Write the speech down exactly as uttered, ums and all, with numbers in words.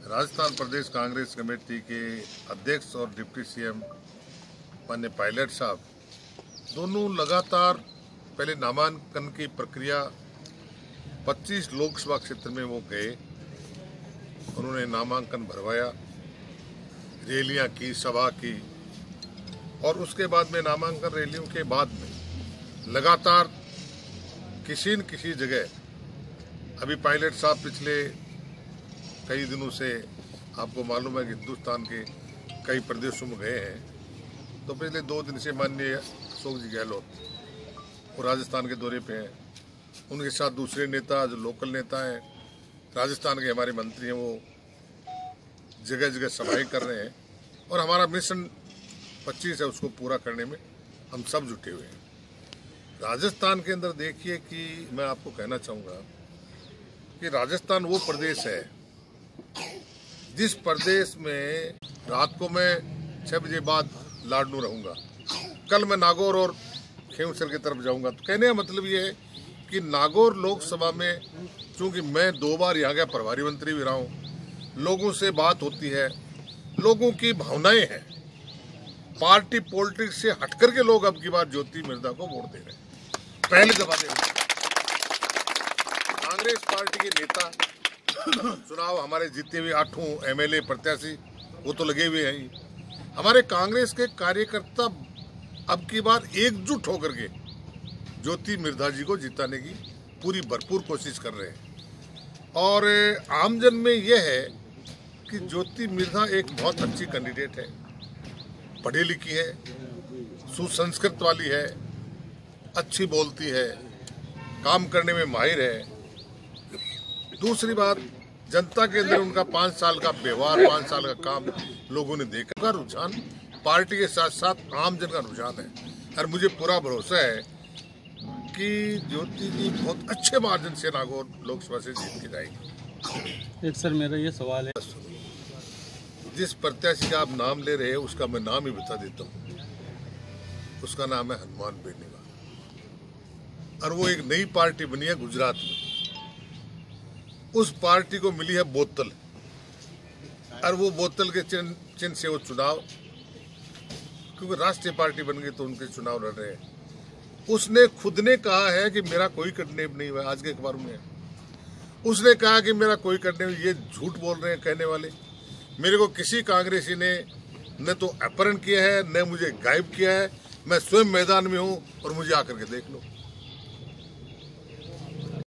राजस्थान प्रदेश Congress committee के अध्यक्ष और डिप्टी सीएम माननीय पायलट साहब दोनों लगातार पहले नामांकन की प्रक्रिया पच्चीस लोकसभा क्षेत्र में वो गए, उन्होंने नामांकन भरवाया, रैलियां की, सभा की और उसके बाद में नामांकन रैलियों के बाद में लगातार किसी न किसी जगह अभी पायलट साहब पिछले कई दिनों से आपको मालूम है कि हिंदुस्तान के कई प्रदेशों में गए हैं। तो पिछले दो दिन से माननीय अशोक जी गहलोत वो राजस्थान के दौरे पे हैं, उनके साथ दूसरे नेता जो लोकल नेता हैं राजस्थान के हमारे मंत्री हैं वो जगह जगह सभाएं कर रहे हैं और हमारा मिशन पच्चीस है उसको पूरा करने में हम सब जुटे हुए हैं। राजस्थान के अंदर देखिए कि मैं आपको कहना चाहूँगा कि राजस्थान वो प्रदेश है जिस प्रदेश में रात को मैं छह बजे बाद लाडनू रहूंगा, कल मैं नागौर और खेमसर की तरफ जाऊंगा। तो कहने का मतलब ये है कि नागौर लोकसभा में चूंकि मैं दो बार यहाँ का प्रभारी मंत्री भी रहा हूँ, लोगों से बात होती है, लोगों की भावनाएं हैं, पार्टी पॉलिटिक्स से हटकर के लोग अब की बार ज्योति मिर्धा को वोट दे रहे हैं। पहले दफा दे रहे हैं। कांग्रेस पार्टी के नेता चुनाव हमारे जीते हुए आठों एमएलए प्रत्याशी वो तो लगे हुए हैं। हमारे कांग्रेस के कार्यकर्ता अब की बार एकजुट होकर के ज्योति मिर्धा जी को जिताने की पूरी भरपूर कोशिश कर रहे हैं और आमजन में यह है कि ज्योति मिर्धा एक बहुत अच्छी कैंडिडेट है, पढ़ी लिखी है, सुसंस्कृत वाली है, अच्छी बोलती है, काम करने में माहिर है। दूसरी बात, जनता के अंदर उनका पाँच साल का व्यवहार, पाँच साल का काम लोगों ने देखा का रुझान पार्टी के साथ साथ आम जन का रुझान है और मुझे पूरा भरोसा है कि ज्योति जी बहुत अच्छे मार्जिन से नागौर लोकसभा से जीत के जाएगी। एक सर मेरा ये सवाल है, जिस प्रत्याशी का आप नाम ले रहे हैं उसका मैं नाम ही बता देता हूँ, उसका नाम है हनुमान बेनीवाल और वो एक नई पार्टी बनी है गुजरात में। उस पार्टी को मिली है बोतल और वो बोतल के चिन्ह चिन्ह से वो चुनाव, क्योंकि राष्ट्रीय पार्टी बन गई तो उनके चुनाव लड़ रहे हैं। उसने खुद ने कहा है कि मेरा कोई किडनैप नहीं हुआ, आज के अखबार में उसने कहा कि मेरा कोई किडनैप, ये झूठ बोल रहे हैं कहने वाले। मेरे को किसी कांग्रेसी ने न तो अपहरण किया है न मुझे गायब किया है, मैं स्वयं मैदान में हूं और मुझे आकर के देख लो।